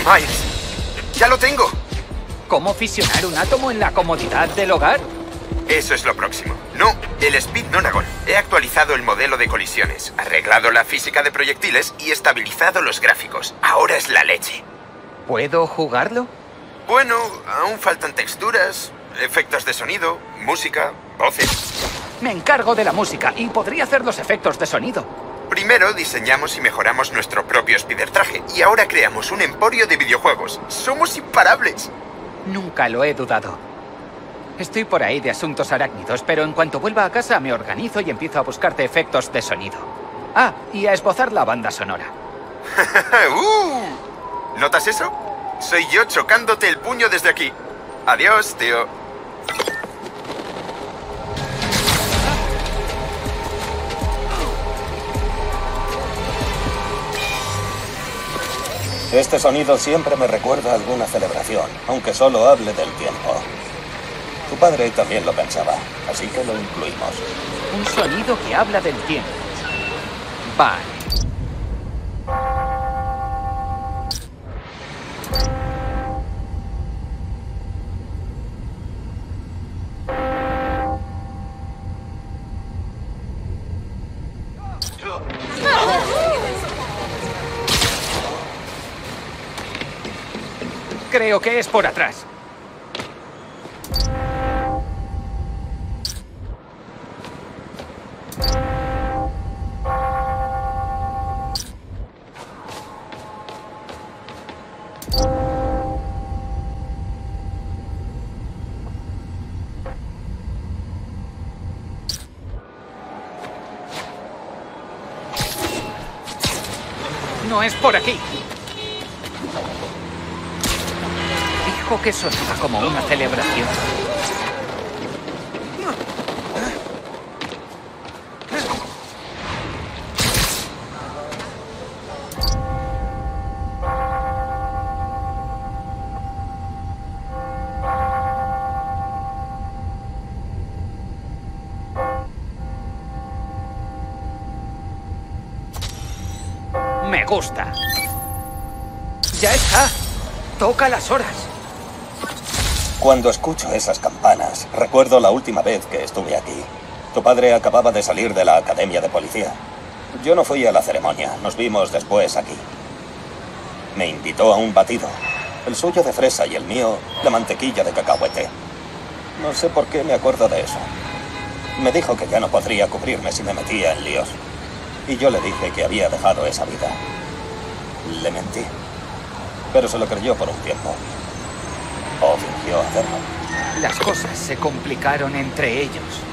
Miles, ya lo tengo. ¿Cómo fisionar un átomo en la comodidad del hogar? Eso es lo próximo. No, el Speed Nonagon. He actualizado el modelo de colisiones, arreglado la física de proyectiles y estabilizado los gráficos. Ahora es la leche. ¿Puedo jugarlo? Bueno, aún faltan texturas, efectos de sonido, música, voces. Me encargo de la música y podría hacer los efectos de sonido. Primero diseñamos y mejoramos nuestro propio Spider traje y ahora creamos un emporio de videojuegos. ¡Somos imparables! Nunca lo he dudado. Estoy por ahí de asuntos arácnidos, pero en cuanto vuelva a casa me organizo y empiezo a buscarte efectos de sonido. Ah, y a esbozar la banda sonora. ¿Notas eso? Soy yo chocándote el puño desde aquí. Adiós, tío. Este sonido siempre me recuerda a alguna celebración, aunque solo hable del tiempo. Tu padre también lo pensaba, así que lo incluimos. Un sonido que habla del tiempo. Vale. Creo que es por atrás. No es por aquí. Dijo que sonaba como una celebración. Me gusta. Ya está. Toca las horas. Cuando escucho esas campanas, recuerdo la última vez que estuve aquí. Tu padre acababa de salir de la academia de policía. Yo no fui a la ceremonia, nos vimos después aquí. Me invitó a un batido. El suyo de fresa y el mío de mantequilla de cacahuete. No sé por qué me acuerdo de eso. Me dijo que ya no podría cubrirme si me metía en líos. Y yo le dije que había dejado esa vida. Le mentí. Pero se lo creyó por un tiempo. O fingió hacerlo. Las cosas se complicaron entre ellos.